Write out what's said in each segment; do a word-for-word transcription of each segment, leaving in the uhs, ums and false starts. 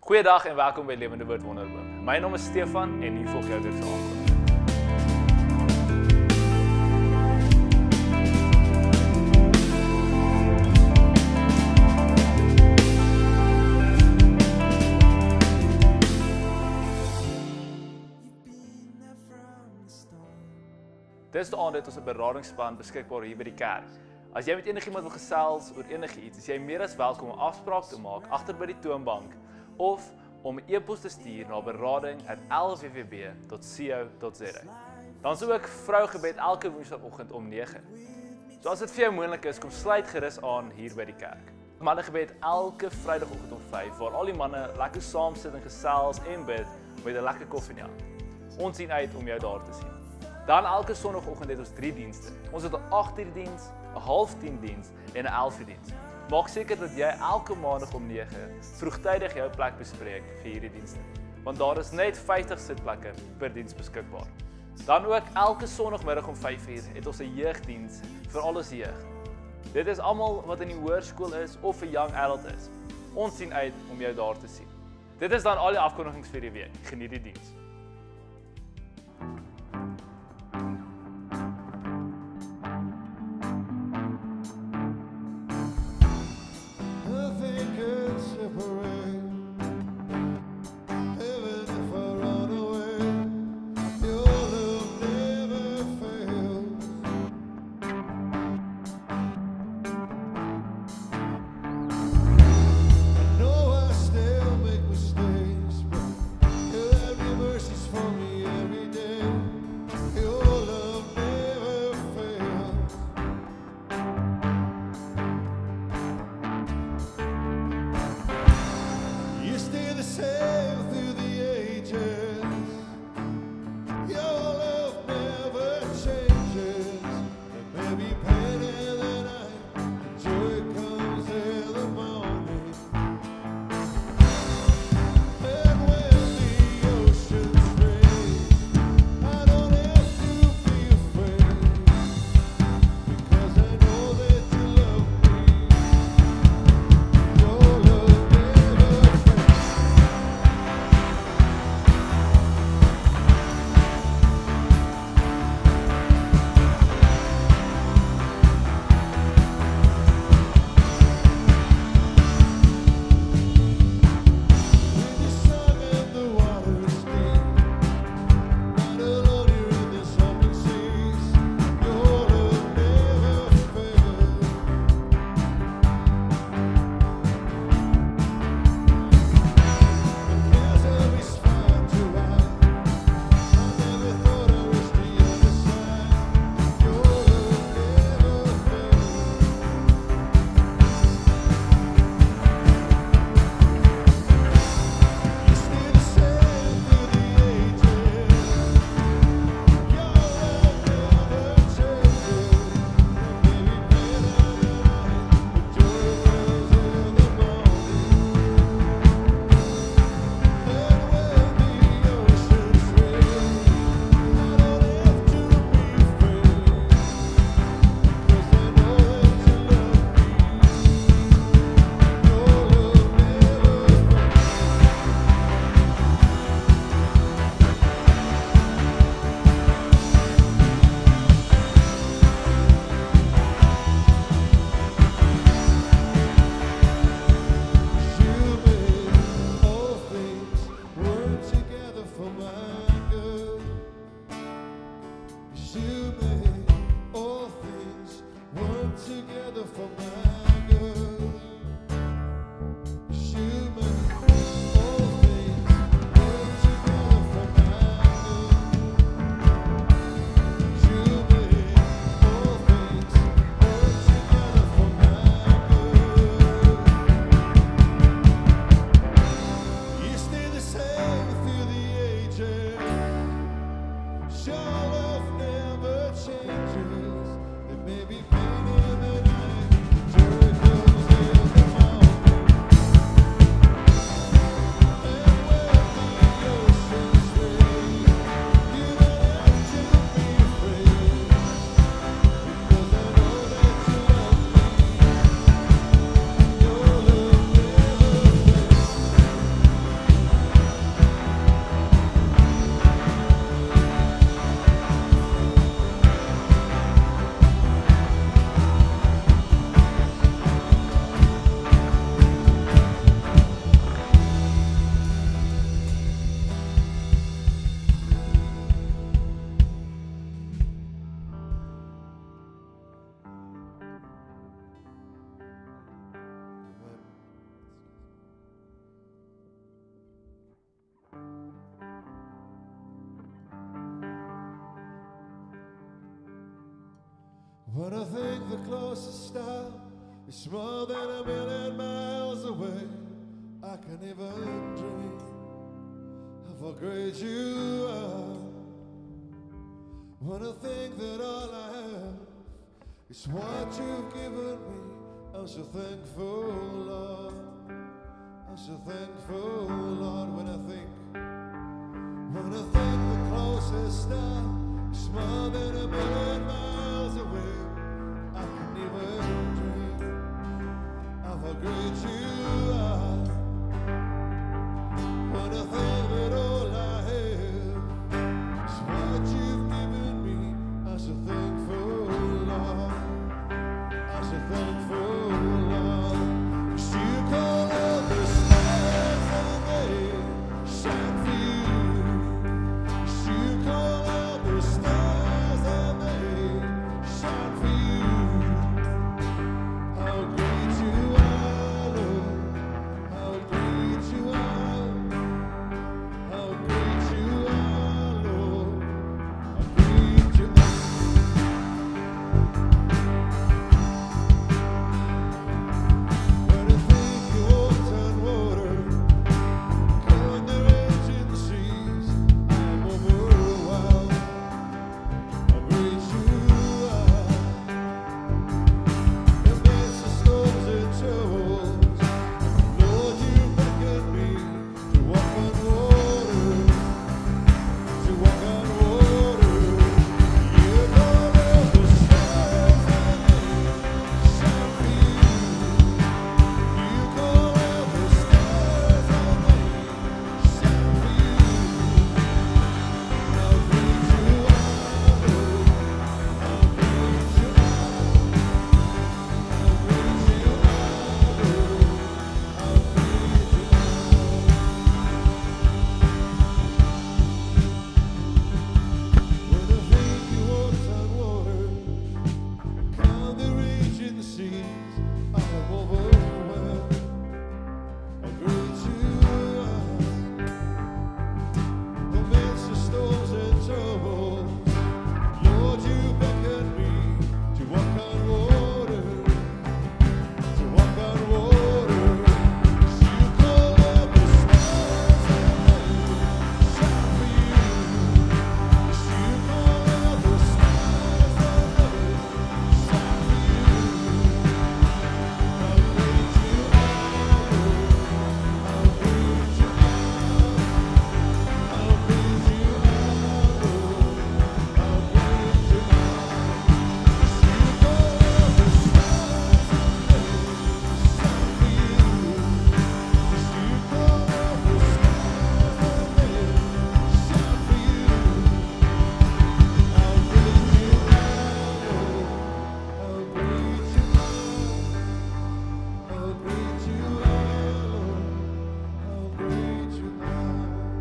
Goeiedag en welkom by Lewende Woord Wonderboom. My naam is Stefan en hier volg jou weekse aankondiging. Dis die aand het ons 'n beradingsplan beskikbaar hier by die kerk. As jy met enigiemand wil gesels oor enigiets, is jy meer as welkom om 'n afspraak te maak agter by die toonbank of om 'n e-pos te stuur na berading at l w w b dot co dot z a. Dan is ook vrougebed elke woensdagoggend om nege. So as dit vir jou moontlik is, kom sluit gerus aan hier by die kerk. Mannegebed elke Vrydagoggend om vyf, waar al die manne lekker saam sit en gesels en bid met 'n lekker koffie in die hand. Ons sien uit om jou daar te sien. Dan elke Sondagoggend het ons drie dienste. Ons het 'n agt uur diens, 'n half tien diens en 'n elf uur diens. Maak seker dat jy elke maandag om nege vroegtydig jou plek bespreek vir hierdie dienste, want daar is net vyftig sitplekke per diens beskikbaar. Dan ook elke Sondagmiddag om vyf uur het ons 'n jeugdiens vir alles jeug. Dit is almal wat in die hoërskool is of 'n young adult is. Ons sien uit om jou daar te sien. Dit is dan al die afkondigings vir die week. Geniet die diens. When I think the closest star is more than a million miles away, I can't even dream of how great you are. When I think that all I have is what you've given me, I'm so thankful, Lord. I'm so thankful, Lord. When I think, when I think the closest star is more than a million miles away, I can't even dream of how great you are. When I think that all I have is what you've given me, I'm so thankful, Lord. I'm so thankful, Lord. 'Cause you call out the stars and they shine for you. 'Cause you call out the stars and they shine for you. How great you are, Lord. How great you are. How great you are, Lord. How great you are. When I think you walked on water, calm the raging seas, I'm overwhelmed. How great you are. Amidst the storms and troubles, Lord, you beckon me to walk on water, to walk on water. You call out the stars and they shine for you. You call out the stars and they shine for you. How great you are, Lord. How great you are. How great you are, Lord. How great you are. When I think you walked on water, calm the raging seas, I'm overwhelmed. How great you are. Amidst the storms and troubles, Lord, you beckon me to walk on water, to walk on water. 'Cause you call out the stars and they shine for you. 'Cause you call out the stars and they shine for you. How great you are, Lord. How great you are. How great you are, Lord. How great you are. 'Cause you call out the stars and they shine for you. 'Cause you call out the stars and they shine for you. How great you are, Lord. How great you are. How great you are, Lord. How great you are.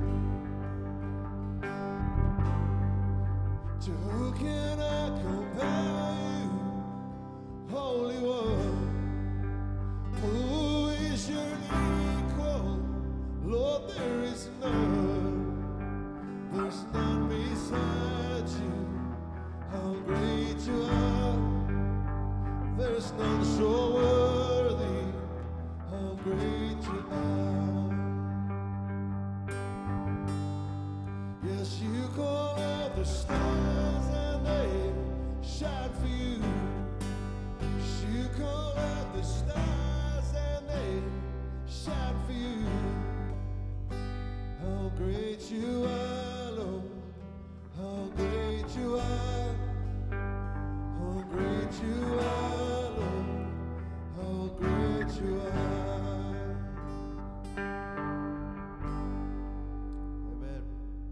To who can I compare you, Holy One? Who is your equal? Lord, there is none. There's none beside you. How great you are. There's none so worthy. How great you are. Yes, you call out the stars and they shine for you. Yes, you call out the stars and they shine for you. How great you are, Lord. How great you are. How great you are, Lord. How great you are. Amen.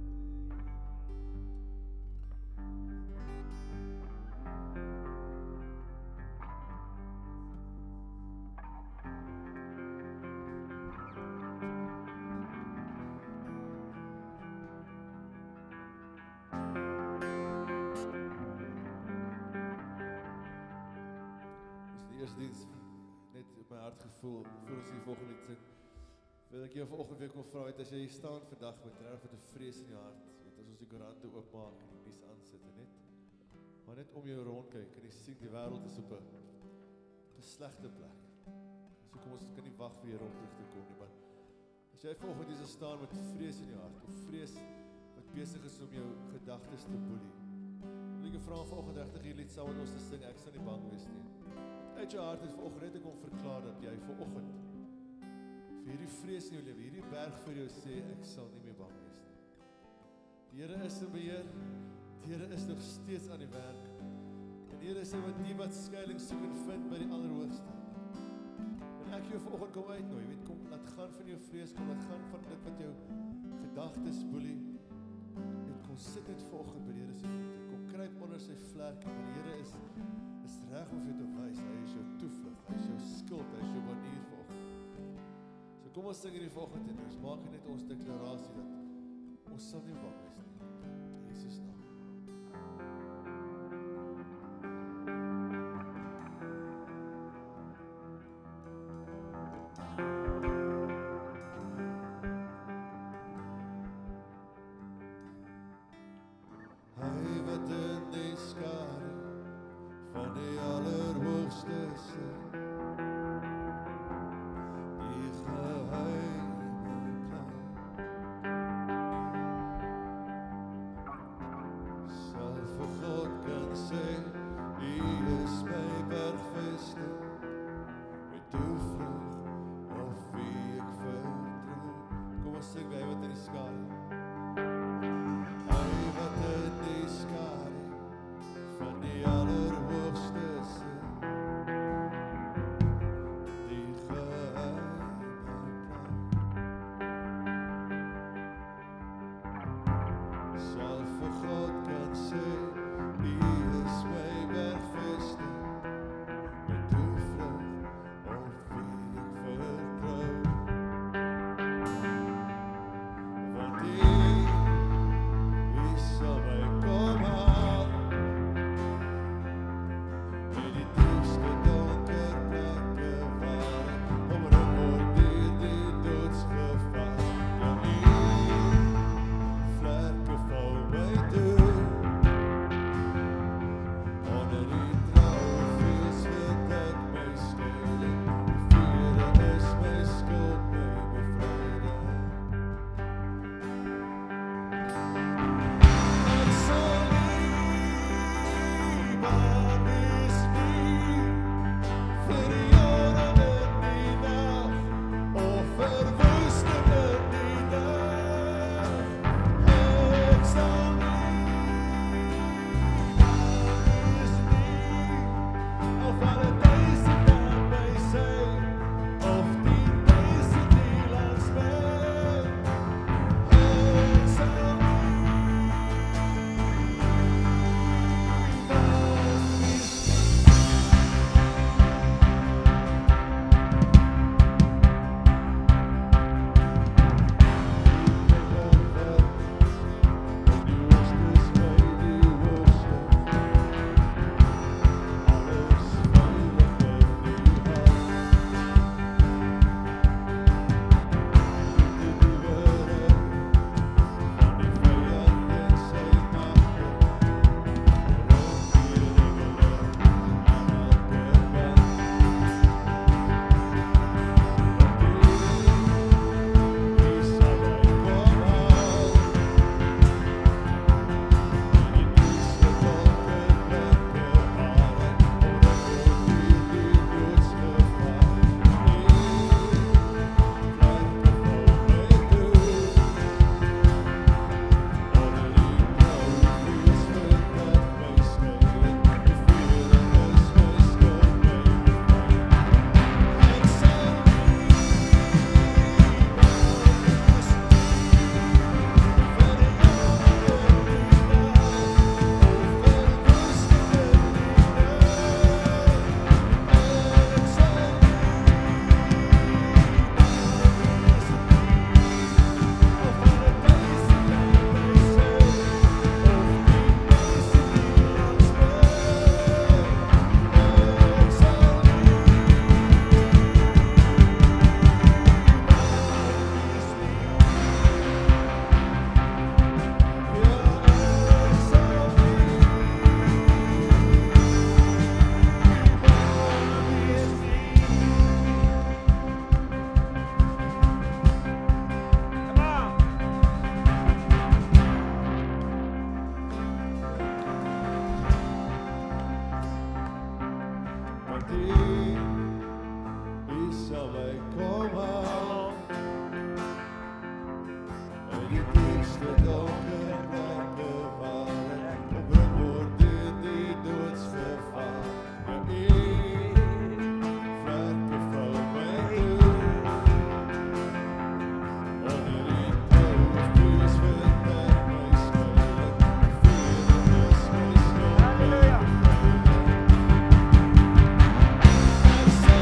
Dis die eerste diens net op my hart gevoel voor ons die volgende lied sing. Wil ek jou vanoggend weer kom vra het as jy hier staan vandag met regtig met 'n vrees in jou hart, weet as ons die koerante oopmaak en die nuus aansit en net maar net om jou rondkyk en jy sien die wêreld is op 'n 'n slegte plek. So kom ons kan nie wag vir hier om terug te kom nie, maar as jy vanoggend hier staan met vrees in jou hart, of vrees wat besig is om jou gedagtes te boelie, wil ek jou vra vanoggend regtig hier lied saam met ons te sing, ek sal nie bang wees nie. Uit jou hart is vanoggend net ek om verklaar dat jy vanoggend vir hierdie vrees in jou lewe, hierdie berg vir jou sê, ek sal nie meer bang wees nie. Die Here is in beheer, die Here is nog steeds aan die werk, en die Here sê wat die wat skuiling soek en vind by die Allerhoogste. En ek jou vanoggend kom uitnooi, weet, kom, laat gaan van jou vrees, kom, laat gaan van dit wat jou gedagtes boelie, en kom sit dit vanoggend by die Here se voete, kom kruip onder sy vlerk, en die Here is, is reg om vir jou te wys, hy is jou toevlug, hy is jou skild, hy is jou banier vanoggend. So kom ons sing hierdie vanoggend en ons maak net ons deklarasie dat ons sal nie bang wees nie. In Jesus naam. Hy wat in die skare van die Allerhoogste sit, die geheime plan, sal vir God kan sê, U is my bergvesting, my toevlug, of wie ek vertrou. Kom ons sing by hy wat in die skare, hy wat in die skare van die Allerhoogste sit, die geheime plan, sal vir God kan sê, U is my bergvesting, my toevlug, of wie ek vertrou. die diepste donker plekke waar ek opbring word deur die doodsgevaar. Ja, ek vergevou my toe. Onder die touwens dus vind ek my skuil. Vrede is my skuld. Halleluja. Ek sal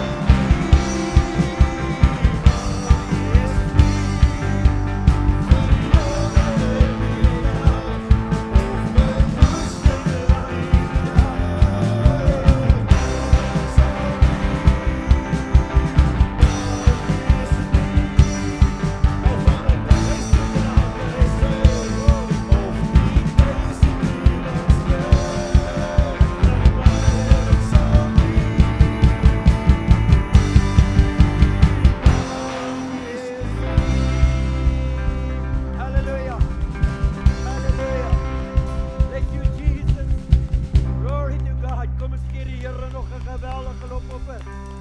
Hallelujah. Hallelujah. Thank you, Jesus. Glory to God. Kom eens gee die Here nog 'n geweldige lofoffer.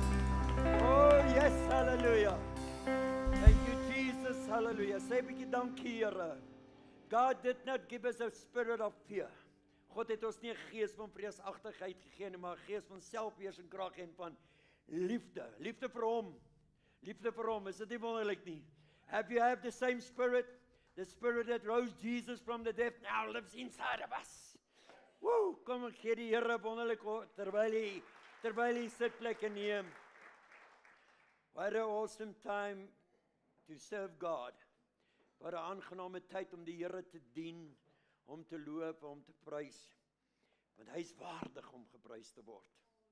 Oh, yes. Hallelujah. Thank you, Jesus. Hallelujah. Sê 'n bietjie dankie, Here. God did not give us a spirit of fear. God het ons nie 'n gees van vreesagtigheid gegee nie, maar 'n gees van selfbeheersing, krag en van liefde. Liefde vir hom. Liefde vir hom. Is dit nie wonderlik nie? Have you have the same spirit? The spirit that rose Jesus from the dead now lives inside of us. Woo! Kom ek gee die Here wonderlik ho- terwyl hy terwyl hy sitplekke neem. What an awesome time to serve God. Wat 'n aangename tyd om die Here te dien, om te loof, om te prys. Want hy is waardig om geprys te word.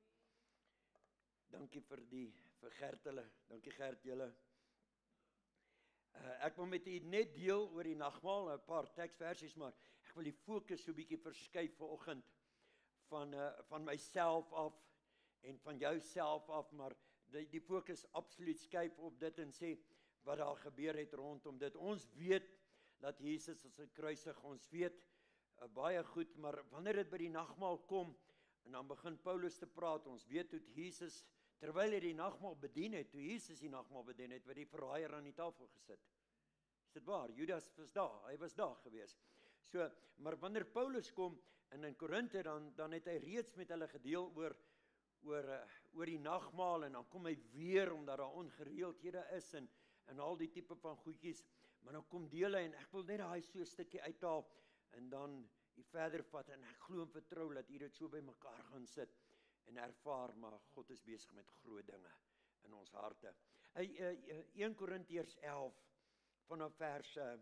Dankie vir die vir Gert hulle. Dankie Gert julle. Uh, ek wil met u net deel oor die nagmaal, 'n paar teksversies, maar ek wil die fokus so 'n bietjie verskuif vanoggend van uh, van myself af en van jouself af, maar die, die fokus absoluut skuif op dit en sê wat daar gebeur het rondom dit. Ons weet dat Jesus is gekruisig, ons weet uh, baie goed, maar wanneer dit by die nagmaal kom en dan begin Paulus te praat, ons weet hoe Jesus terwyl hy die nagmaal bedien het, toe Jesus die nagmaal bedien het, wat die verraaier aan die tafel gesit. Is dit waar? Judas was daar, hy was daar gewees. So, maar wanneer Paulus kom en in Korinthe, dan dan het hy reeds met hulle gedeel oor oor uh, oor die nagmaal en dan kom hy weer omdat daar ongereeldhede is en en al die tipe van goedjies, maar dan kom deel hy en ek wil net daai so 'n stukkie uithaal en dan die verder vat en ek glo en vertrou dat u dit so by mekaar gaan sit en ervaar, maar God is besig met groot dinge in ons harte. Hy uh, Eerste Korintiërs elf vanaf vers uh,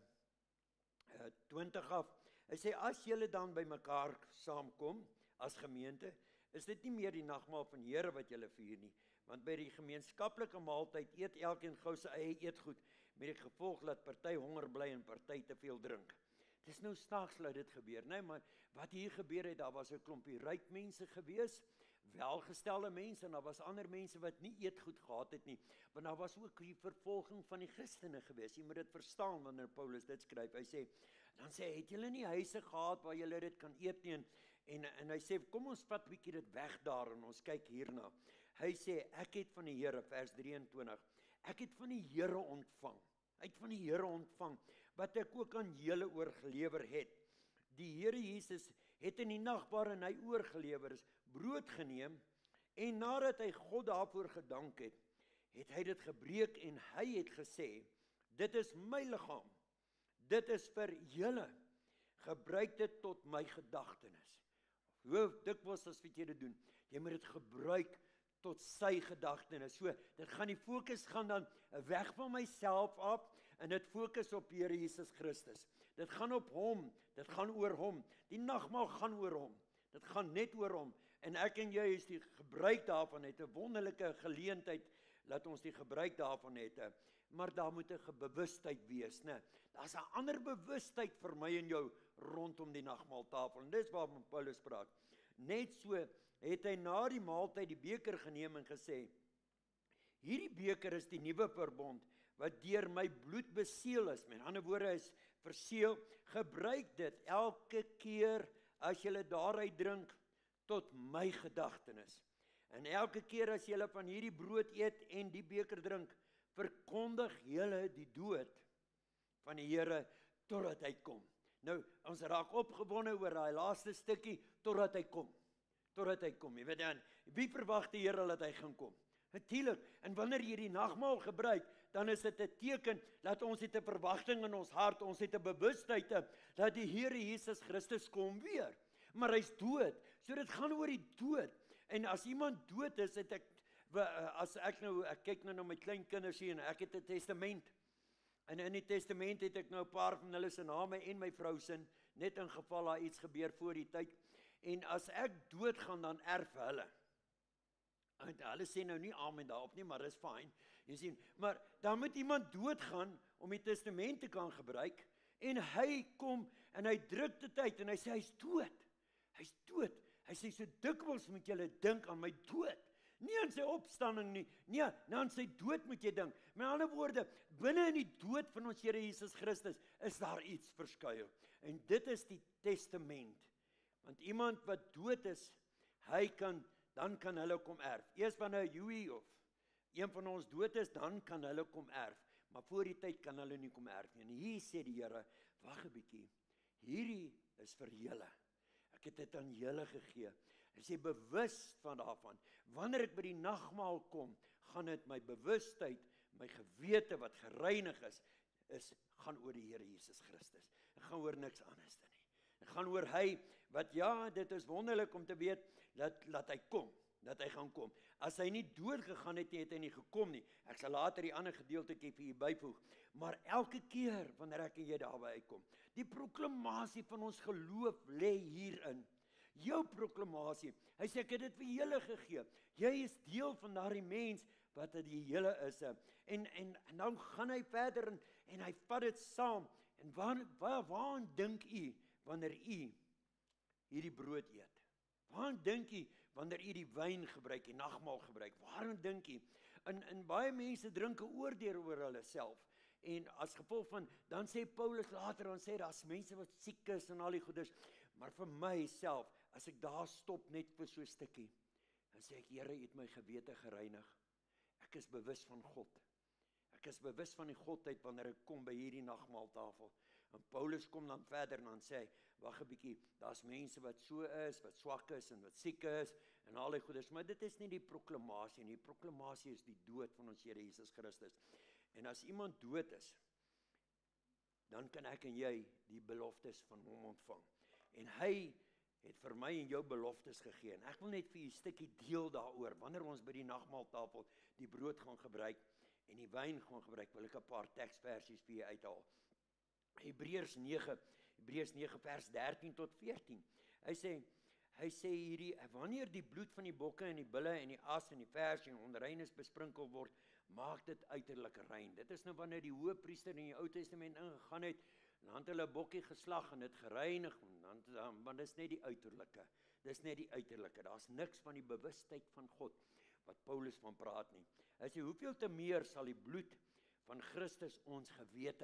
uh, twintig af. Hy sê as julle dan by mekaar saamkom as gemeente, is dit nie meer die nagmaal van die Here wat julle vier nie, want by die gemeenskaplike maaltyd eet elkeen gou sy eie eetgoed met die gevolg dat party honger bly en party te veel drink. Dis nou snaaks dat dit gebeur, nee, maar wat hier gebeur het, daar was 'n klompie ryk mense gewees, welgestelde mense, en daar was ander mense wat nie eetgoed gehad het nie, want daar was ook die vervolging van die Christene gewees. Jy moet dit verstaan wanneer Paulus dit skryf. Hy sê, dan sê hy, het julle nie huise gehad waar julle dit kan eet nie, en, en, en hy sê, kom ons vat bietjie dit weg daar, en ons kyk hierna. Hy sê, ek het van die Here, vers drieëntwintig, ek het van die Here ontvang, hy het van die Here ontvang, wat ek ook aan julle oorgelewer het. Die Here Jesus het in die nag waarin hy oorgelewer is, brood geneem, en nadat hy God daarvoor gedank het, het hy dit gebreek en hy het gesê, dit is my liggaam, dit is vir julle, gebruik dit tot my gedagtenis. Hoe dikwels as wat jy dit doen, jy moet dit gebruik tot sy gedagtenis. So, dit gaan die fokus gaan dan weg van myself af, en dit fokus op Here Jesus Christus. Dit gaan op hom, dit gaan oor hom, die nagmaal gaan oor hom, dit gaan net oor hom, en ek en jy is die gebruik daarvan het, 'n wonderlike geleentheid, laat ons die gebruik daarvan het, maar daar moet 'n bewustheid wees, né? Daar's 'n ander bewustheid vir my en jou, rondom die nagmaaltafel, en dis waarvan Paulus praat. Net so, het hy na die maaltyd die beker geneem en gesê, hierdie beker is die nuwe verbond, wat deur my bloed beseël is, met ander woorde is verseël, gebruik dit elke keer, as julle daaruit drink, tot my gedagtenis. En elke keer as julle van hierdie brood eet en die beker drink, verkondig julle die dood van die Here totdat hy kom. Nou, ons raak opgewonde oor daai laaste stukkie, totdat hy kom. Totdat hy kom, jy weet dan, wie verwag die Here dat hy gaan kom? Natuurlik, en wanneer jy die nagmaal gebruik, dan is dit 'n teken dat ons het 'n verwagting in ons hart, ons het 'n bewustheid dat die Here Jesus Christus kom weer. Maar hy's dood, so dit gaan oor die dood. En as iemand dood is, het ek, as ek nou, ek kyk nou na my klein kinders hier, en ek het 'n testament, en in die testament het ek nou 'n paar van hulle se name en my vrou se, net in geval daar iets gebeur voor die tyd, en as ek dood gaan, dan erf hulle. En hulle sê nou nie amen daarop nie, maar dis fyn. Jy sien, maar dan moet iemand doodgaan om die testament te kan gebruik, en hy kom en hy druk dit uit en hy sê hy's dood. Hy's dood. Hy sê so dikwels moet julle dink aan my dood. Nie aan sy opstanding nie. Nee, nou aan sy dood moet jy dink. Met ander woorde, binne in die dood van ons Here Jesus Christus is daar iets verskuil. En dit is die testament. Want iemand wat dood is, hy kan dan kan hulle kom erf. Eers wanneer Joey of een van ons dood is, dan kan hulle kom erf. Maar voor die tyd kan hulle nie kom erf nie. En hier sê die Here, wag 'n bietjie. Hierdie is vir julle. Ek het dit aan julle gegee. Hy sê bewus van daarvan. Wanneer ek by die nagmaal kom, gaan dit my bewustheid, my gewete wat gereinig is, is gaan oor die Here Jesus Christus. Dit gaan oor niks anders nie. Dit gaan oor hy wat ja, dit is wonderlik om te weet dat dat hy kom, dat hy gaan kom. As hy nie dood gegaan het nie, het hy nie gekom nie. Ek sal later die ander gedeeltjie vir u byvoeg. Maar elke keer wanneer ek en jy daarby uitkom, die proklamasie van ons geloof lê hierin. Jou proklamasie. Hy sê ek het dit vir julle gegee. Jy is deel van daardie mens wat dit die hele is. En en, en nou gaan hy verder en, en hy vat dit saam. En waar waar waar dink u wanneer u hierdie brood eet? Waarom dink jy wanneer jy die wyn gebruik, die nagmaal gebruik? Waarom dink jy? En, en baie mense drink 'n oordeel oor hulle self. En as gevolg van, dan sê Paulus later, dan sê daar's mense wat siek is en al die goeders. Maar vir myself, as ek daar stop net vir so 'n stukkie, dan sê ek, Here, U het my gewete gereinig. Ek is bewus van God. Ek is bewus van die Godheid wanneer ek kom by hierdie nagmaaltafel. En Paulus kom dan verder en dan sê hy, wag 'n bietjie, daar's mense wat so is, wat swak is en wat siek is en al die goeders, maar dit is nie die proklamasie nie. Die proklamasie is die dood van ons Here Jesus Christus. En as iemand dood is, dan kan ek en jy die beloftes van hom ontvang. En hy het vir my en jou beloftes gegee. En ek wil net vir u 'n stukkie deel daaroor, wanneer ons by die nagmaaltafel die brood gaan gebruik en die wyn gaan gebruik, wil ek 'n paar teksversies vir u uithaal. Hebreërs nege, Hebreërs nege vers dertien tot veertien. Hy sê, hy sê hierdie, wanneer die bloed van die bokke en die bulle en die as en die vers en onreines besprinkel word, maak dit uiterlik rein. Dit is nou wanneer die hoëpriester in die Ou Testament ingegaan het, dan het hulle 'n bokkie geslag en dit gereinig, en dan, want dit is net die uiterlike. Dis net die uiterlike. Daar's niks van die bewustheid van God wat Paulus van praat nie. Hy sê, hoeveel te meer sal die bloed van Christus ons gewete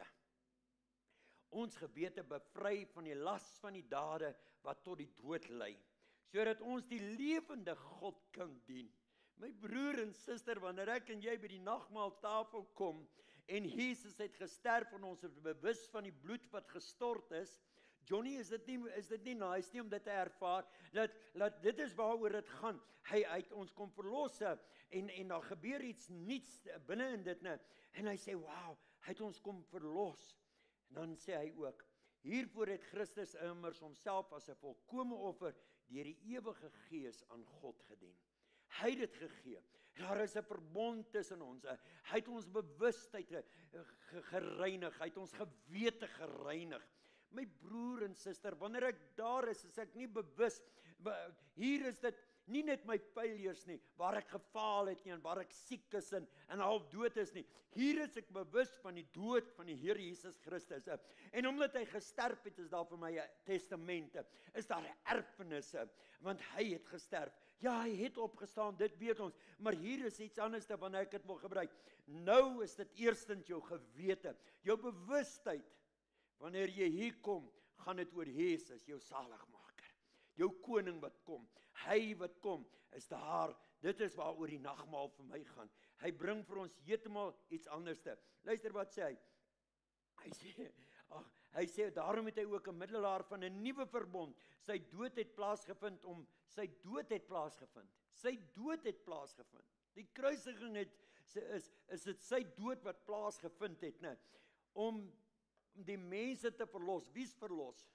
ons gewete bevry van die las van die dade wat tot die dood lei, sodat ons die lewende God kan dien. My broer en suster, wanneer ek en jy by die nagmaaltafel kom en Jesus het gesterf en ons is bewus van die bloed wat gestort is, Johnny, is dit nie is dit nie nice nie om dit te ervaar dat dat dit is waaroor dit gaan. Hy uit ons kom verlos en en daar gebeur iets nuuts binne in dit nou en hy sê, "Wow, hy het ons kom verlos." En dan sê hy ook, hiervoor het Christus immers homself as 'n volkome offer deur die ewige Gees aan God gedien. Hy het dit gegee. Daar is 'n verbond tussen ons. Hy het ons bewustheid gereinig, hy het ons gewete gereinig. My broer en suster, wanneer ek daar is, is ek nie bewus. Hier is dit nie net my failures nie, waar ek gefaal het nie, en waar ek siek is en, en half dood is nie. Hier is ek bewus van die dood van die Here Jesus Christus. En omdat hy gesterf het, is daar vir my 'n testamente, is daar 'n erfenisse, want hy het gesterf. Ja, hy het opgestaan, dit weet ons, maar hier is iets anders wanneer ek dit wil gebruik. Nou is dit eerstens jou gewete, jou bewustheid. Wanneer jy hier kom, gaan dit oor Jesus, jou saligmaker. Jou koning wat kom, hy wat kom, is daar, dit is waaroor die nagmaal vir my gaan. Hy bring vir ons heeltemal iets anders te. Luister wat sê hy. Hy sê, ag, Hy sê, daarom het hy ook 'n middelaar van 'n nuwe verbond. Sy dood het plaasgevind om, sy dood het plaasgevind. Sy dood het plaasgevind. Die kruisiging het, is, is dit sy dood wat plaasgevind het, né? Om die mense te verlos. Wie's verlos?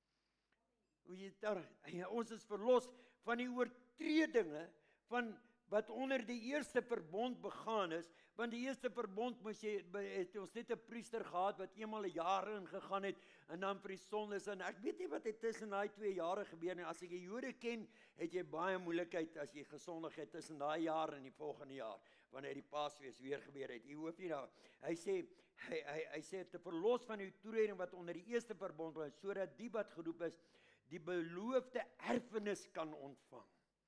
Hoe jy daar, ja, ons is verlos van die oortredinge van wat onder die eerste verbond begaan is, want die eerste verbond moes jy, het ons net 'n priester gehad wat eenmal 'n jaar ingegaan het en dan vir die sondes, en ek weet nie wat het tussen daai twee jare gebeur nie. As ek die Jode ken, het jy baie moeilikheid as jy gesondig het tussen daai jaar en die volgende jaar, wanneer die Paasfees weer gebeur het. Jy hoef nie nou, hy sê, hy, hy, hy sê, te verlos van die toerusting wat onder die eerste verbond was, sodat die wat geroep is, die beloofde erfenis kan ontvang.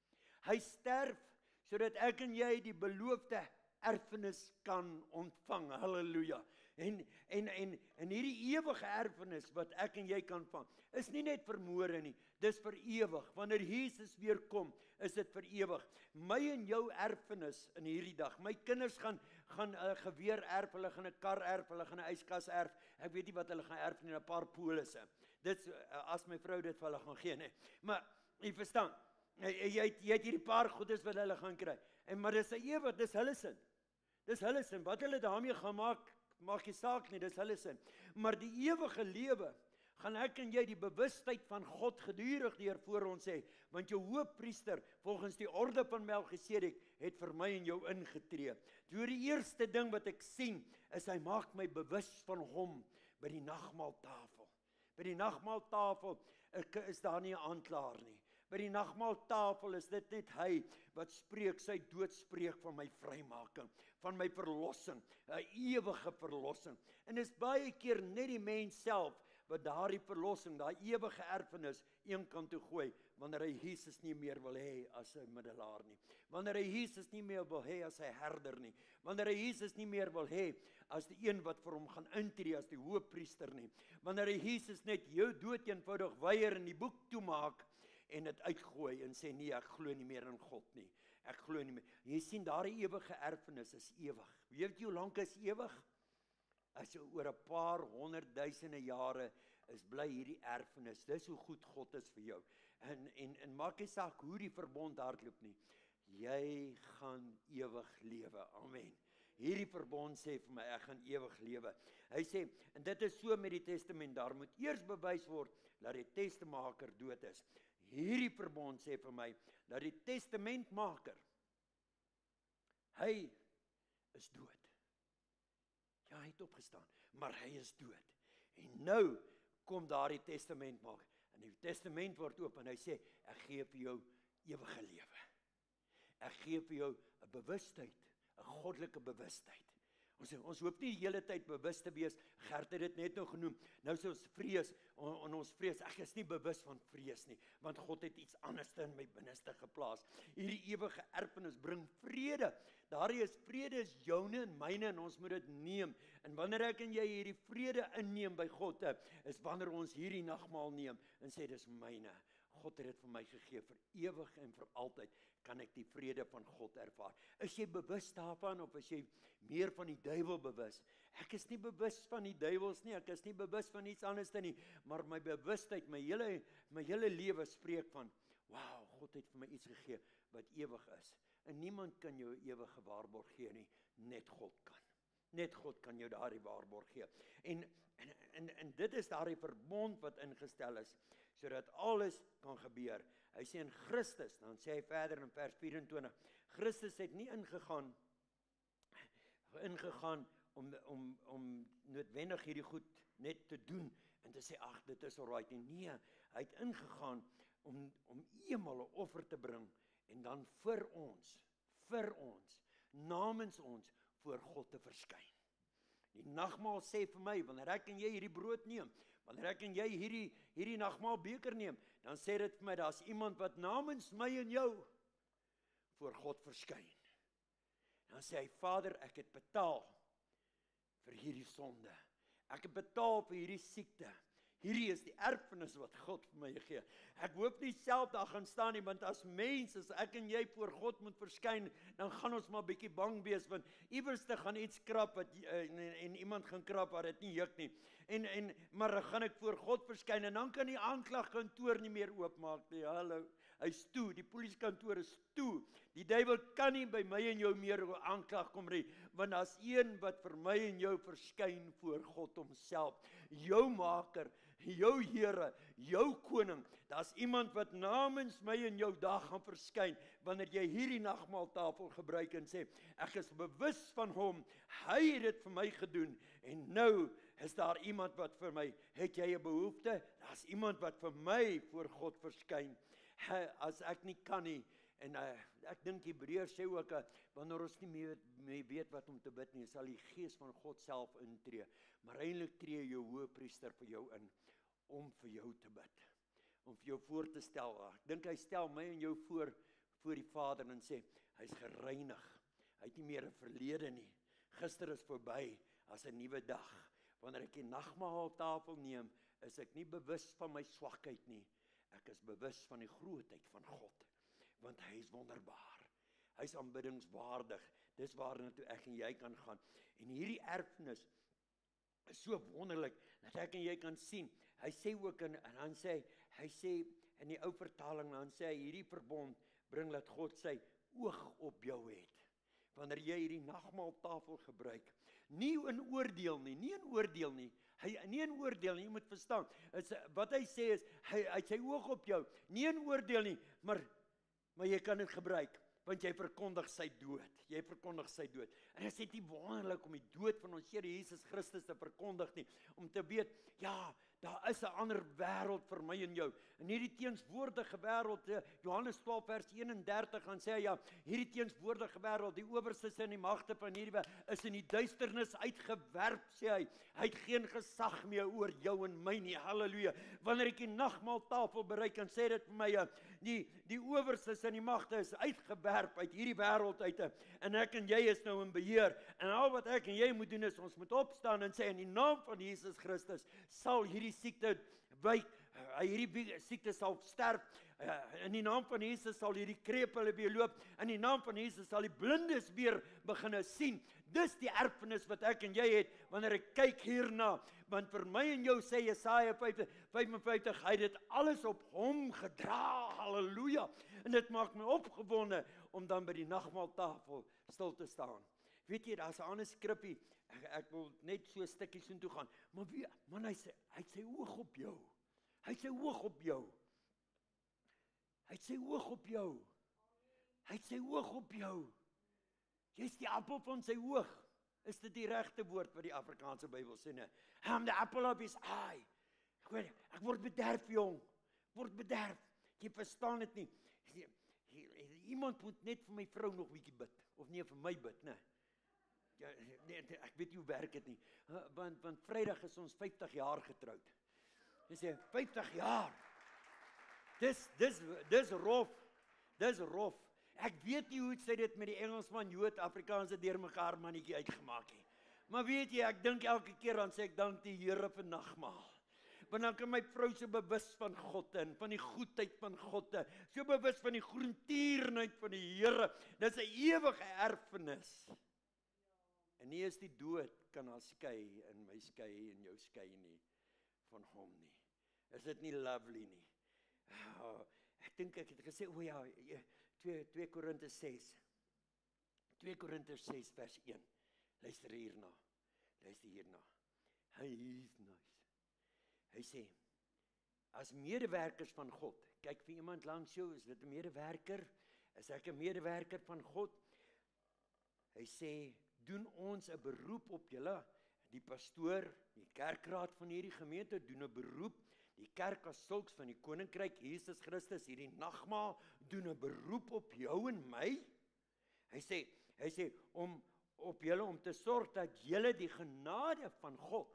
Hy sterf, sodat ek en jy die beloofde erfenis kan ontvang. Halleluja. En, en, en, en hierdie ewige erfenis wat ek en jy kan vang, is nie net vir môre nie, dis vir ewig. Wanneer Jesus weer kom, is dit vir ewig. My en jou erfenis in hierdie dag, my kinders gaan gaan 'n geweer erf, hulle gaan 'n kar erf, hulle gaan 'n yskas erf, ek weet nie wat hulle gaan erf nie, 'n paar polisse. Dit as my vrou dit vir hulle gaan gee, nee. Maar, jy verstaan, jy, jy, het, jy het hierdie paar goedes wat hulle gaan kry, en maar dis 'n ewig, dis hulle sin. Dis hulle sin, wat hulle daarmee gaan maak, maak nie saak nie, dis hulle sin. Maar die ewige lewe, gaan ek en jy die bewustheid van God gedurig deur voor ons hê, want jou hoofpriester, volgens die orde van Melchisedek, het vir my en jou ingetree. Toe die eerste ding wat ek sien, is hy maak my bewus van hom, by die nagmaaltafel. By die nagmaaltafel is daar nie 'n aanklaer nie. By die nagmaaltafel is dit net hy wat spreek, sy dood spreek van my vrymaking, van my verlossing, 'n ewige verlossing. En dis baie keer net die mens self wat daardie verlossing, daai ewige erfenis een kant toe gooi, wanneer hy Jesus nie meer wil hê as sy middelaar nie. Wanneer hy Jesus nie meer wil hê as sy herder nie. Wanneer hy Jesus nie meer wil hê as die een wat vir hom gaan intree as die hoofpriester nie. Wanneer hy Jesus net jou dood eenvoudig weier en die boek toemaak en dit uitgooi en sê nee, ek glo nie meer in God nie. Ek glo nie meer. Jy sien, daardie ewige erfenis is ewig. Weet jy hoe lank is ewig? As jy oor 'n paar honderdduisende jare is bly hierdie erfenis. Dis hoe goed God is vir jou. En en en maak nie saak hoe die verbond hardloop nie. Jy gaan ewig lewe. Amen. Hierdie verbond sê vir my, ek gaan ewig lewe. Hy sê, en dit is so met die testament, daar moet eers bewys word dat die testamaker dood is. Hierdie verbond sê vir my, dat die testamentmaker, hy is dood. Ja, hy het opgestaan, maar hy is dood. En nou kom daar die testamentmaker, en die testament word oop, en hy sê, ek gee vir jou ewige lewe. Ek gee vir jou 'n bewustheid, 'n goddelike bewustheid. Ons, ons hoef nie die hele tyd bewus te wees, Gert het dit net nou genoem, nou sê ons vrees, en, en ons vrees, ek is nie bewus van vrees nie, want God het iets anders in my binneste geplaas. Hierdie ewige erfenis bring vrede, daar is vrede is joune en myne, en ons moet dit neem, en wanneer ek en jy hierdie vrede inneem by God, is wanneer ons hierdie nagmaal neem, en sê, dis myne, God het dit vir my gegee, vir ewig en vir altyd, kan ek die vrede van God ervaar. Is jy bewus daarvan, of is jy meer van die duiwel bewus? Ek is nie bewus van die duiwels nie, ek is nie bewus van iets anders nie, maar my bewustheid, my hele, my hele lewe spreek van, wauw, God het vir my iets gegee, wat ewig is. En niemand kan jou ewige waarborg gee nie, net God kan. Net God kan jou daardie waarborg gee. En, en, en, en dit is daardie verbond wat ingestel is, sodat alles kan gebeur. Hy sê in Christus, dan sê hy verder in vers vyf-en-twintig, Christus het nie ingegaan, ingegaan om, om, om noodwendig hierdie goed net te doen, en te sê, ag, dit is alright, en nee, hy het ingegaan om, om eenmaal 'n offer te bring, en dan vir ons, vir ons, namens ons, voor God te verskyn. Die nagmaal sê vir my, wanneer ek en jy hierdie brood neem, wanneer ek en jy hierdie, hierdie nagmaal beker neem, dan sê dit vir my, daar is iemand wat namens my en jou, voor God verskyn. Dan sê hy, Vader, ek het betaal, vir hierdie sonde. Ek het betaal vir hierdie siekte, Hierdie is die erfenis wat God vir my gee. Ek hoop nie self daar gaan staan nie, want as mens, as ek en jy voor God moet verskyn, dan gaan ons maar bietjie bang wees, want iewers te gaan iets krap, wat, en, en, en iemand gaan krap waar dit nie juk nie. En, en, maar dan gaan ek voor God verskyn, en dan kan die aanklagkantoor nie meer oopmaak nie. Hallo, hy's toe, die polisiekantoor is toe. Die duiwel kan nie by my en jou meer aanklag kom nie, want daar's een wat vir my en jou verskyn voor God homself. Jou maker, jou Here, jou koning. Daar's iemand wat namens my en jou daar gaan verskyn, wanneer jy hierdie nagmaaltafel gebruik en sê, ek is bewus van hom, hy het dit vir my gedoen, en nou is daar iemand wat vir my, het jy 'n behoefte? Daar's iemand wat vir my voor God verskyn. As ek nie kan nie, en uh, ek dink Hebreërs sê ook, uh, wanneer ons nie meer, meer weet wat om te bid nie, sal die Gees van God self intree, maar eintlik tree jou hoëpriester vir jou in, om vir jou te bid, om vir jou voor te stel. Ek dink hy stel my en jou voor, voor die Vader en sê, hy's gereinig, hy het nie meer 'n verlede nie, gister is verby, as 'n nuwe dag. Wanneer ek die nagmaaltafel neem, is ek nie bewus van my swakheid nie, ek is bewus van die grootheid van God, want hy is wonderbaar, hy is aanbiddingswaardig, dis waarna toe ek en jy kan gaan, en hierdie erfenis is so wonderlik, dat ek en jy kan sien, hy sê ook, en, en dan sê, hy sê, in die ou vertaling, dan sê hy, hierdie verbond, bring dat God sy oog op jou het, wanneer jy hierdie nagmaaltafel gebruik, nie in oordeel nie, nie in oordeel nie, hy, nie in oordeel nie, jy moet verstaan, is, wat hy sê is, hy, hy het sy oog op jou, nie in oordeel nie, maar, maar jy kan dit gebruik, want jy verkondig sy dood, jy verkondig sy dood, en dit is nie wonderlik om die dood van ons Here Jesus Christus te verkondig nie, om te weet, ja, daar is 'n ander wêreld vir my en jou, en hierdie teenswoordige wêreld, Johannes twaalf vers eenendertig, gaan sê, ja, hierdie teenswoordige wêreld, die owerstes en die magte van hierdie wêreld, is in die duisternis uitgewerp, sê hy, hy het geen gesag meer oor jou en my nie, halleluja, wanneer ek die nagmaaltafel bereik, en sê dit vir my, ja, die, die owerstes en die magte is uitgewerp uit hierdie wêreld uit, en ek en jy is nou in beheer, en al wat ek en jy moet doen is, ons moet opstaan en sê, in die naam van Jesus Christus, sal hierdie siekte wyk, hierdie siekte sal sterf, in die naam van Jesus sal hierdie krepele weer loop, in die naam van Jesus sal die blindes weer begin sien, dis die erfenis wat ek en jy het, wanneer ek kyk hierna, want vir my en jou sê Jesaja vyfenvyftig, hy het dit alles op hom gedra, halleluja, en dit maak my opgewonde, om dan by die nagmaaltafel stil te staan. Weet jy, daar's 'n ander skrippie, ek, ek wil net so stukkies in toe gaan, maar wie, man, hy sê, hy het sy oog op jou, hy het sy oog op jou, hy het sy oog op jou, hy het sy oog op jou, jy is die appel van sy oog, is dit die regte woord wat die Afrikaanse Bybel sê, ne? I'm the apple of his eye, ek weet, ek word bederf, jong, ek word bederf, jy verstaan dit nie, iemand moet net vir my vrou nog bietjie bid, of nie vir my bid, ne? Ja, nee, ek weet nie hoe werk dit nie, want, want Vrydag is ons vyftig jaar getroud. Jy sê, vyftig jaar, dis, dis, dis rof, dis rof, ek weet nie hoe sy dit met die Engelsman, Jood, Afrikaanse deur mekaar mannetjie uitgemaak het, maar weet jy, ek dink elke keer, dan sê ek, dank die Here vir nagmaal, want dan kan my vrou so bewus van God en van die goedheid van God, so bewus van die groentierenheid van die Here, dis 'n ewige erfenis, en nie is die dood kan haar skei, en my skei, en jou skei nie, van hom nie, is dit nie lovely nie, oh, ek dink ek het gesê, o ja, twee Korintiërs ses, twee Korintiërs ses vers een, luister hierna, luister hierna, hy is nice, hy sê, as medewerkers van God, kyk vir iemand langs jou, is dit 'n medewerker, is ek 'n medewerker van God, hy sê, doen ons 'n beroep op julle, die pastoor, die kerkraad van hierdie gemeente, doen 'n beroep, die kerk as sulks van die koninkryk, Jesus Christus, hierdie nagmaal, doen 'n beroep op jou en my, hy sê, hy sê, om op julle om te sorg, dat julle die genade van God,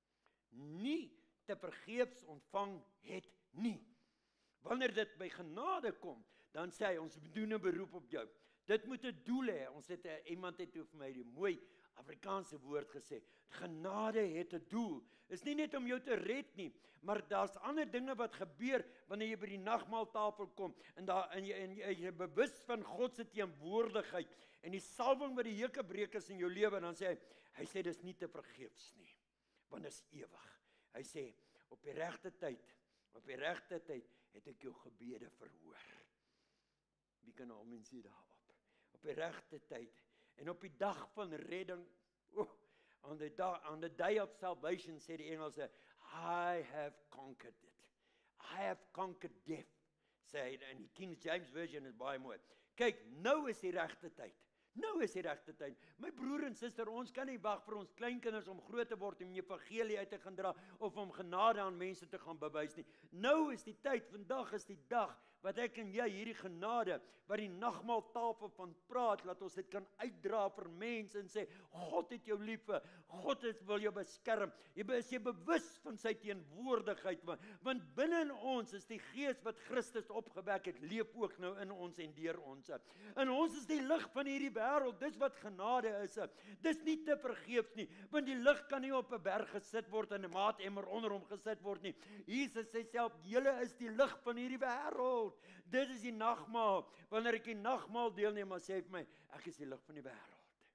nie te vergeefs ontvang het nie. Wanneer dit by genade kom, dan sê hy, ons doen 'n beroep op jou. Dit moet 'n doel hê. Ons het, uh, iemand het vir my die mooi Afrikaanse woord gesê. Genade het 'n doel. Is nie net om jou te red nie, maar daar's ander dinge wat gebeur wanneer jy by die nagmaaltafel kom en daar en jy en jy, jy bewus van God se teenwoordigheid en die salwing wat die heuke breek is in jou lewe, dan sê hy, hy sê dis nie te vergeefs nie, want dit is ewig. Hy sê op die regte tyd, op die regte tyd het ek jou gebede verhoor. Wie kan al mense daarop? Op die regte tyd en op die dag van redding, oh, on the day, on the day of salvation, sê die Engelse, I have conquered it. I have conquered death, sê hy, en die King James Version is baie mooi. Kyk, nou is die regte tyd. Nou is die regte tyd. My broer en suster, ons kan nie wag vir ons kleinkinders om groot te word en die evangelie uit te gaan dra of om genade aan mense te gaan bewys nie. Nou is die tyd, vandag is die dag wat ek en jy hierdie genade wat die nagmaaltafel van praat, laat ons dit kan uitdra vir mense en sê, God het jou lief, God het wil jou beskerm. Jy is jy bewus van sy teenwoordigheid, want, want binne in ons is die gees wat Christus opgewek het, leef ook nou in ons en deur ons. En ons is die lig van hierdie wêreld, dis wat genade is. Dis nie te vergeefs nie, want die lig kan nie op 'n berg gesit word en 'n maatemmer onder hom gesit word nie. Jesus sê self, julle is die lig van hierdie wêreld. Dit is die nagmaal. Wanneer ek die nagmaal deelneem, dan sê hy vir my, ek is die lig van die wêreld.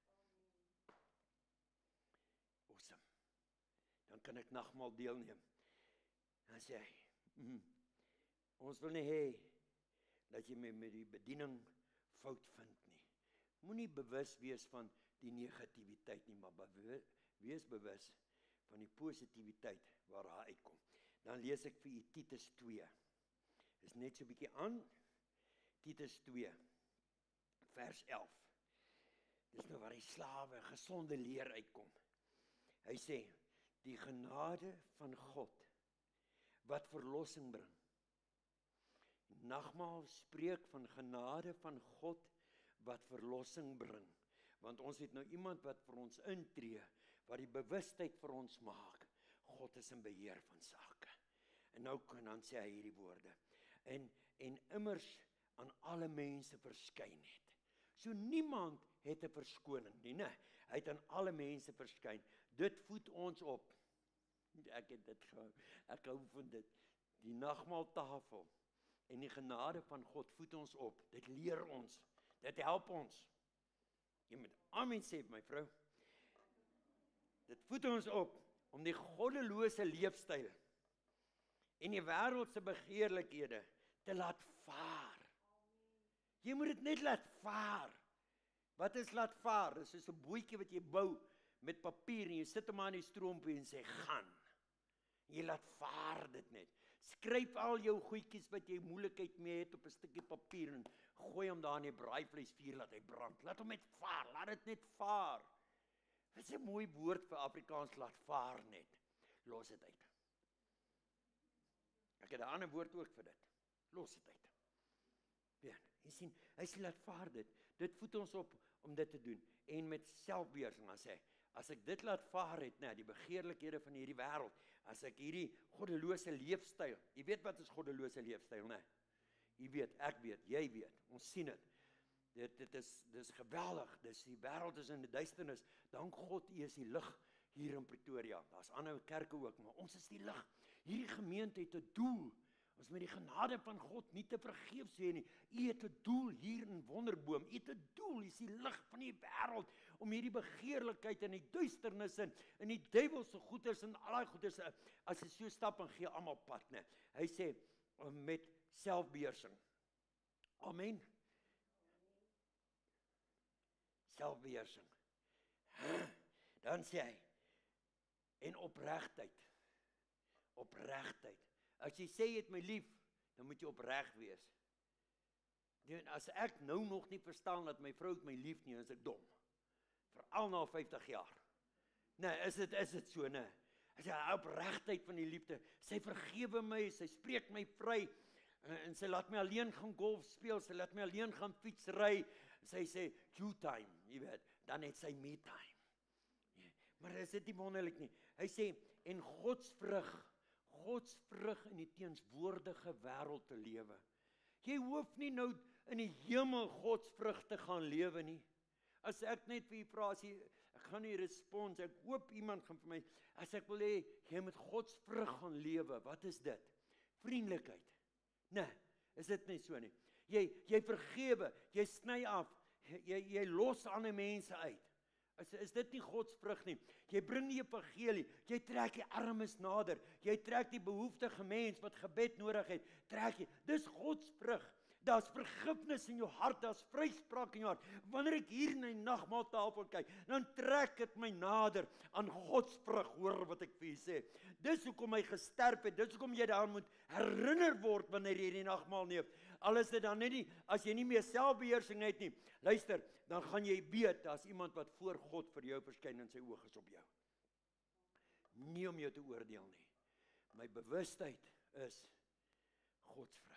Awesome. Dan kan ek nagmaal deelneem. Dan sê hy, mm, ons wil nie hê dat jy my met die bediening fout vind nie. Moenie bewus wees van die negativiteit nie, maar bewe, wees bewus van die positiwiteit waar daar uitkom. Dan lees ek vir u Titus twee. Is net so 'n bietjie aan. Titus twee, vers elf. Dis nou waar die slawe gesonde leer uitkom. Hy sê, die genade van God wat verlossing bring. Nagmaal spreek van genade van God wat verlossing bring. Want ons het nou iemand wat vir ons intree, wat die bewustheid vir ons maak. God is in beheer van sake. En nou kan dan sê hy hierdie woorde. En, en immers aan alle mense verskyn het. So niemand het 'n verskoning nie, né? Hy het aan alle mense verskyn. Dit voed ons op. Ek het dit gehou. Ek hou van dit. Die nagmaaltafel en die genade van God voed ons op. Dit leer ons. Dit help ons. Jy moet amen sê, my vrou. Dit voed ons op om die goddelose leefstyl en die wêreldse begeerlikhede te laat vaar. Jy moet dit net laat vaar. Wat is laat vaar? Dit is soos 'n bootjie wat jy bou met papier en jy sit hom aan die stroompie en sê gaan. Jy laat vaar dit net. Skryf al jou goedjies wat jy moeilikheid mee het op 'n stukkie papier en gooi hom daar in die braaivleisvuur, laat hy brand. Laat hom net vaar, laat dit net vaar. Dit is 'n mooi woord vir Afrikaans, laat vaar net. Los dit uit. Ek het 'n ander woord ook vir dit. Los dit uit. Ja, jy sien, hy sê laat vaar dit. Dit voed ons op om dit te doen. En met selfbeheersing, dan sê, as ek dit laat vaar het, nee, die begeerlikhede van hierdie wêreld, as ek hierdie goddelose leefstyl, jy weet wat is goddelose leefstyl, nee? Jy weet, ek weet, jy weet, ons sien dit. Dit, dit is, dit is geweldig, dis die wêreld is in die duisternis, dank God, U is die lig hier in Pretoria. Daar's ander kerke ook, maar ons is die lig. Hierdie gemeente het 'n doel. Ons met die genade van God nie te vergeefs sê nie. U het 'n doel hier in Wonderboom. U het 'n doel, U is die lig van die wêreld om hierdie begeerlikheid en die duisternis en in die duiwelse goeders en al daai goeders, as jy so stap en gee almal pad, né? Hy sê met selfbeheersing. Amen. Selfbeheersing. Dan sê hy en opregtheid. Opregtheid. As jy sê jy het my lief, dan moet jy opreg wees. As ek nou nog nie verstaan dat my vrou het my lief nie, is ek dom. Veral na vyftig jaar. Nee, is dit is dit so, nee. As jy opregtheid van die liefde, sy vergewe my, sy spreek my vry, en sy laat my alleen gaan golf speel, sy laat my alleen gaan fietsry, sy sê, you time, jy weet, dan het sy me time. Ja, maar is dit nie wonderlik nie? Hy sê, en Gods vrug, Gods vrug in die teenswoordige wêreld te lewe. Jy hoef nie nou in die hemel Gods vrug te gaan lewe nie. As ek net vir u vra, as jy, Ek gaan nie respons, ek hoop iemand gaan vir my, as ek wil hê, jy moet godsvrug gaan lewe, wat is dit? Vriendelikheid. Nee, is dit nie so nie. Jy, jy vergewe, jy sny af, jy, jy los ander mense uit. Is, is dit nie godsvrug nie? Jy bring die evangelie, jy trek die armes nader, jy trek die behoeftige mens wat gebed nodig het, trek jy, dis godsvrug. Daar's vergifnis in jou hart, daar's vryspraak in jou hart. Wanneer ek hier na die nagmaaltafel kyk, dan trek dit my nader aan godsvrug, hoor wat ek vir julle sê. Dis hoekom hy gesterf het, dis hoekom jy daaraan moet herinner word wanneer jy die nagmaal neem. Al is dit dan net nie, as jy nie meer selfbeheersing het nie, luister, dan gaan jy weet, daar's iemand wat voor God vir jou verskyn en sy oog is op jou. Nie om jou te oordeel nie. My bewustheid is godsvrug.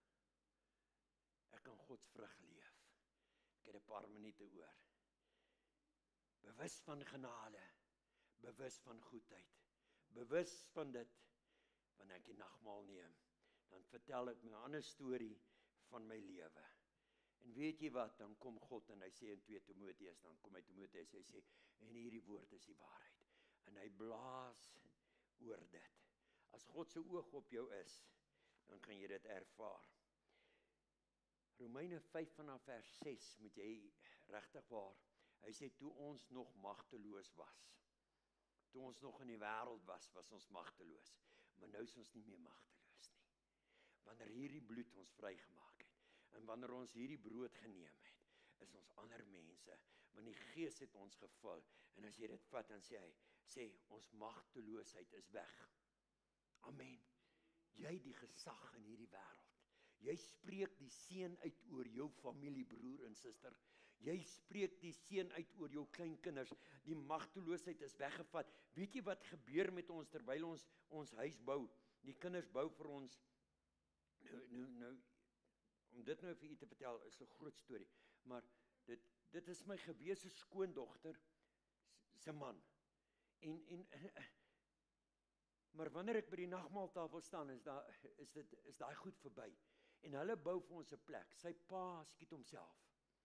Ek kan godsvrug leef. Ek het 'n paar minute oor. Bewus van genade, bewus van goedheid, bewus van dit, wanneer ek die nagmaal neem, dan vertel ek my 'n ander storie van my lewe. En weet jy wat, dan kom God en hy sê in twee Timoteus, dan kom hy Timoteus, hy sê, en hierdie woord is die waarheid. En hy blaas oor dit. As God se oog op jou is, dan kan jy dit ervaar. Romeine vyf vanaf vers ses moet jy regtig waar. Hy sê toe ons nog magteloos was. Toe ons nog in die wêreld was, was ons magteloos. Maar nou is ons nie meer magteloos nie. Wanneer hierdie bloed ons vrygemaak het en wanneer ons hierdie brood geneem het, is ons ander mense, want die Gees het ons gevul. En as jy dit vat, dan sê hy, sê ons magteloosheid is weg. Amen. Jy die gesag in hierdie wêreld. Jy spreek die seën uit oor jou familie, broer en suster. Jy spreek die seën uit oor jou kleinkinders. Die magteloosheid is weggevat. Weet jy wat gebeur met ons terwyl ons ons huis bou? Die kinders bou vir ons. Nou nou nou om dit nou vir u te vertel is 'n groot storie, maar dit dit is my gewese skoondogter se man. En en maar wanneer ek by die nagmaaltafel staan, is daar is dit is daai goed verby. En hulle bou vir ons 'n plek. Sy pa skiet homself.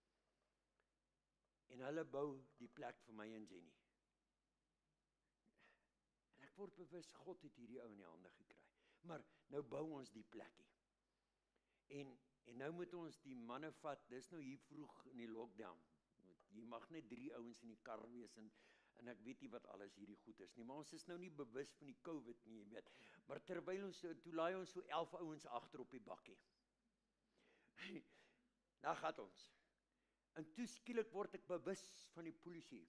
En hulle bou die plek vir my en Jenny. En ek word bewus, God het hierdie ou in die hande gekry. Maar nou bou ons die plekkie. En en nou moet ons die manne vat. Dis nou hier vroeg in die lockdown. Jy mag net drie ouens in die kar wees en en ek weet nie wat alles hierdie goed is nie, maar ons is nou nie bewus van die COVID nie, jy weet. Maar terwyl ons toe laai ons so elf ouens agter op die bakkie. Nou gaan ons. En toe skielik word ek bewus van die polisie.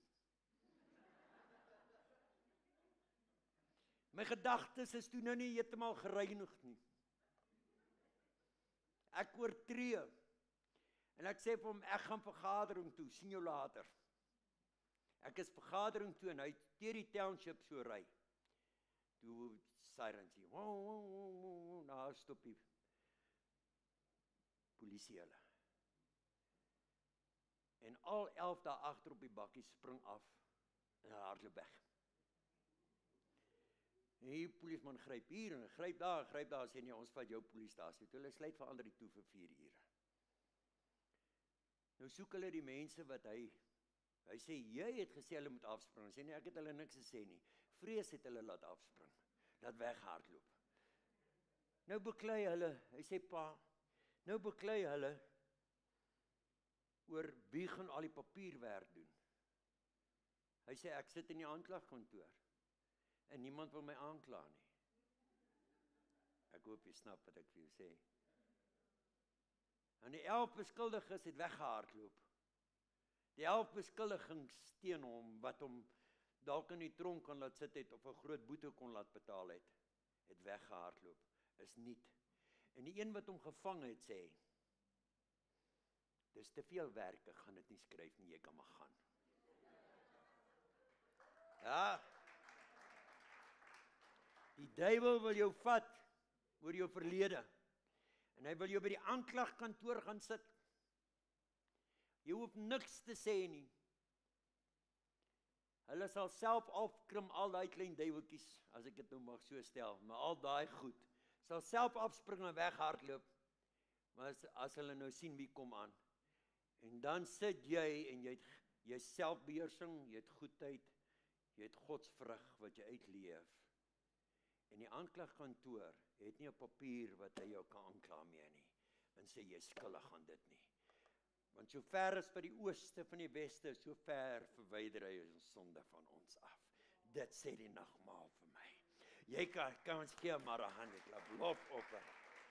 My gedagtes is toe nou nie heeltemal gereinig nie. Ek oortree. En ek sê vir hom, ek gaan vergadering toe, sien jou later. Ek is vergadering toe en hy teer die township so ry. Toe sirens hier. Wow, wow, wow, wow, nou stop die polisie hulle. En al elf daar agter op die bakkie spring af en hardloop weg. En die polisieman gryp hier en gryp daar, gryp daar, sê nee, ons vat jou polisiestasie toe. Hulle sluit vir ander die toe vir vier ure. Nou soek hulle die mense wat hy hy sê jy het gesê hulle moet afspring. Hy sê nee, ek het hulle niks gesê nie. Vrees het hulle laat afspring. Laat weghardloop. Nou beklei hulle, hy sê pa, nou beklei hulle oor wie gaan al die papierwerk doen. Hy sê ek sit in die aanklagkantoor en niemand wil my aankla nie. Ek hoop jy snap wat ek vir jou sê. En die elf beskuldiges het weggehardloop. Die elf beskuldigings teen hom wat hom dalk in die tronk kan laat sit het of 'n groot boete kon laat betaal het, het weggehardloop. Is niet. En die een wat hom gevang het sê, dis te veel werk, ek gaan dit nie skryf nie, jy kan maar gaan. Ja. Die duiwel wil jou vat oor jou verlede. En hy wil jou by die aanklagkantoor gaan sit. Jy hoef niks te sê nie. Hulle sal self afkrim al daai klein duiweltjies, as ek dit nou mag so stel, maar al daai goed, sal self afspring en weghardloop, maar as, as hulle nou sien wie kom aan, en dan sit jy, en jy het Jy het selfbeheersing, jy het goedheid, jy het godsvrug wat jy uitleef. En die aanklagkantoor het nie 'n papier wat hy jou kan aankla mee nie, en sê jy is skuldig aan dit nie. Want so ver as by die ooste van die weste, so ver verwyder hy ons sonde van ons af. Dit sê die nagmaal vir my. Jy kan, kan ons gee maar 'n handeklap, lof op hom.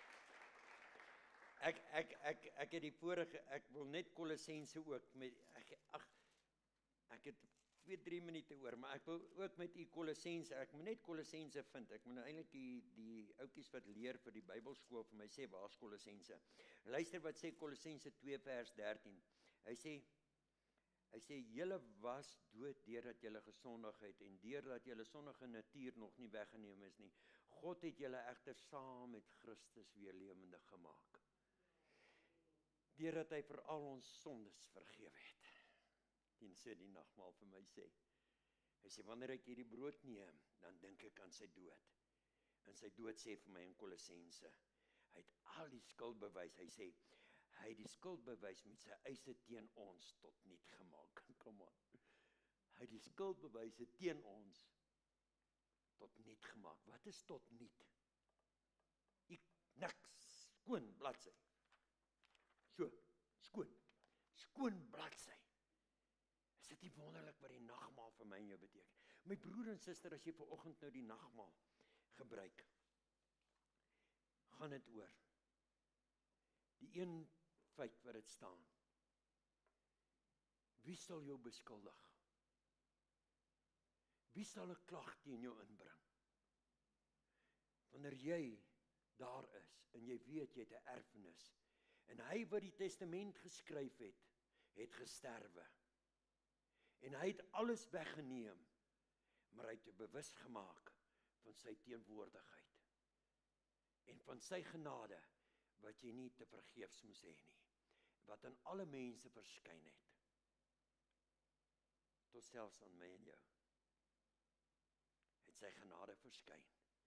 Ek, ek, ek, ek het die vorige, ek wil net Kolossense ook, met, ek, ag, ek het twee, drie minute oor, maar ek wil ook met u Kolossense, ek moet net Kolossense vind, ek moet nou eintlik die, die oukies wat leer vir die Bybelskool vir my sê, waar is Kolossense? Luister wat sê Kolossense twee vers dertien, hy sê, hy sê, julle was dood deurdat julle gesondig het, en deurdat julle sondige natuur nog nie weggeneem is nie, God het julle egter saam met Christus weer lewendig gemaak, deurdat hy vir al ons sondes vergewe het. En sê die nagmaal vir my sê, hy sê, wanneer ek hierdie brood neem, dan dink ek aan sy dood. En sy dood sê vir my in Kolossense, hy het al die skuldbewys, hy sê, hy het die skuldbewys met sy eise teen ons tot niet gemaak. Kom aan. Hy het die skuldbewyse teen ons tot niet gemaak. Wat is tot niet? Ek niks, skoon bladsy. So, skoon, skoon bladsy. Is dit nie wonderlik wat die nagmaal vir my en jou beteken? My broer en suster, as jy vanoggend nou die nagmaal gebruik, gaan dit oor die een feit wat dit staan. Wie sal jou beskuldig? Wie sal 'n klag teen jou inbring? Wanneer jy daar is en jy weet jy het 'n erfenis en hy wat die testament geskryf het, het gesterwe. En hy het alles weggeneem, maar hy het jou bewus gemaak van sy teenwoordigheid en van sy genade wat jy nie te vergeefs moes hê nie, wat aan alle mense verskyn het, tot selfs aan my en jou, het sy genade verskyn,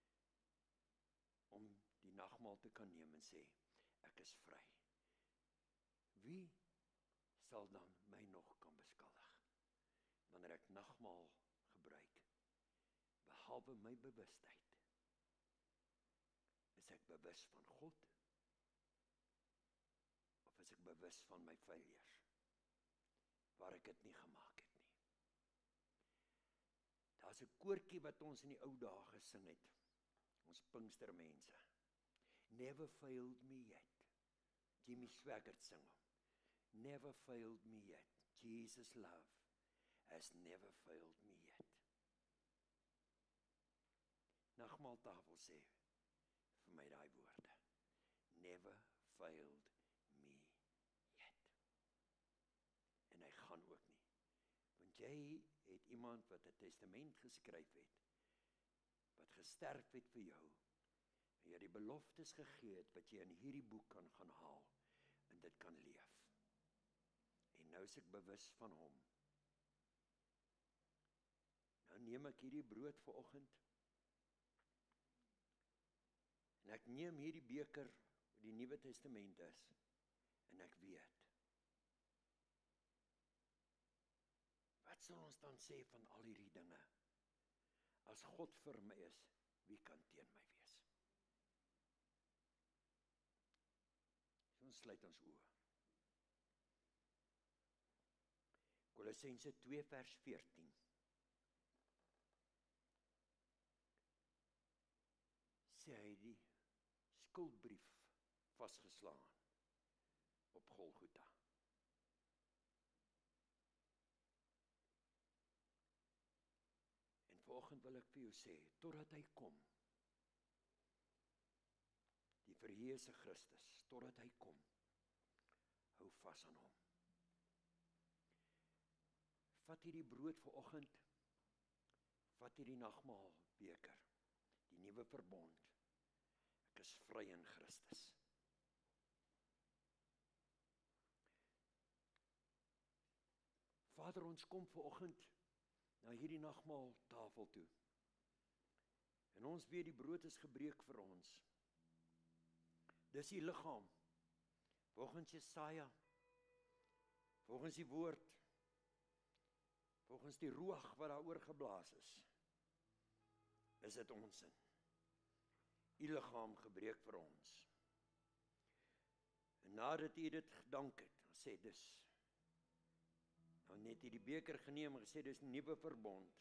om die nagmaal te kan neem en sê, ek is vry. Wie sal dan my nog kan beskuldig, wanneer ek nagmaal gebruik, behalwe my bewustheid, is ek bewus van God, of is ek bewus van my failures, waar ek het nie gemaak het nie. Daar is 'n koortjie wat ons in die ou dae gesing het, ons Pinkstermense, never failed me yet, Jimmy Swaggart sing hom, never failed me yet, Jesus' love has never failed me yet. Nagmaaltafel sê vir my daai woorde, never failed me yet. En hy gaan ook nie, want jy het iemand wat 'n testament geskryf het, wat gesterf het vir jou, en jy die beloftes gegee het, wat jy in hierdie boek kan gaan haal, en dit kan leef. En nou is ek bewus van hom. Nou neem ek hierdie brood vanoggend, en ek neem hierdie beker, die Nuwe Testament is, en ek weet, wat sal ons dan sê van al hierdie dinge? As God vir my is, wie kan teen my wees? So ons sluit ons oë. Kolossense twee vers veertien. Sê hy die skuldbrief vasgeslaan op Golgotha. En vanoggend wil ek vir jou sê, totdat hy kom, die verheerse Christus, totdat hy kom, hou vas aan hom. Vat hierdie brood vanoggend, vat hierdie nagmaal beker, die nuwe verbond. Ek is vry in Christus. Vader, ons kom vanoggend na hierdie nagmaal tafel toe. En ons weet die brood is gebreek vir ons. Dis die liggaam. Volgens Jesaja, volgens die woord, volgens die ruach wat daar oorgeblaas is, is dit onsin. U liggaam gebreek vir ons. En nadat u dit gedank het, sê dis, nou net u die beker geneem en gesê dis nuwe verbond,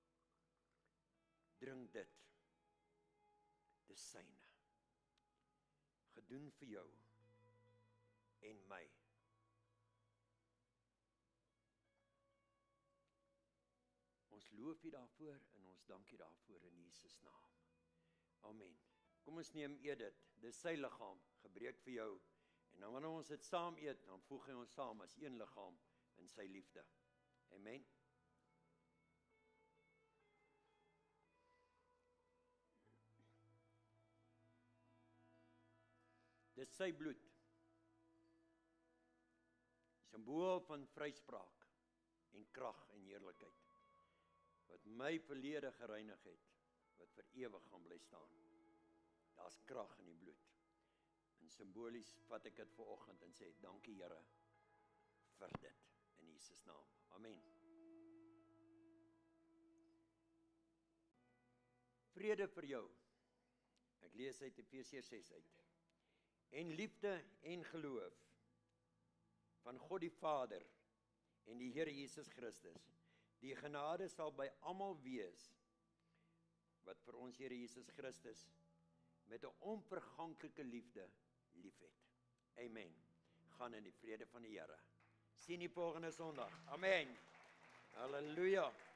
drink dit, dis syne, gedoen vir jou en my. Ons loof U daarvoor en ons dank U daarvoor in Jesus naam. Amen. Kom ons neem eet dit. Dis sy liggaam, gebreek vir jou. En dan wanneer ons dit saam eet, dan voeg hy ons saam as een liggaam in sy liefde. Amen. Dis sy bloed. Simbool van vryspraak en krag en heerlikheid. Wat my verlede gereinig het, wat vir ewig gaan bly staan. Daar's krag in die bloed. En simbolies vat ek dit vanoggend en sê, dankie Here vir dit, in Jesus naam. Amen. Vrede vir jou. Ek lees uit Efesiërs ses uit. En liefde en geloof van God die Vader en die Here Jesus Christus. Die genade sal by almal wees wat vir ons Here Jesus Christus met 'n onverganklike liefde liefhet. Amen. Gaan in die vrede van die Here. Sien die volgende Sondag. Amen. Halleluja.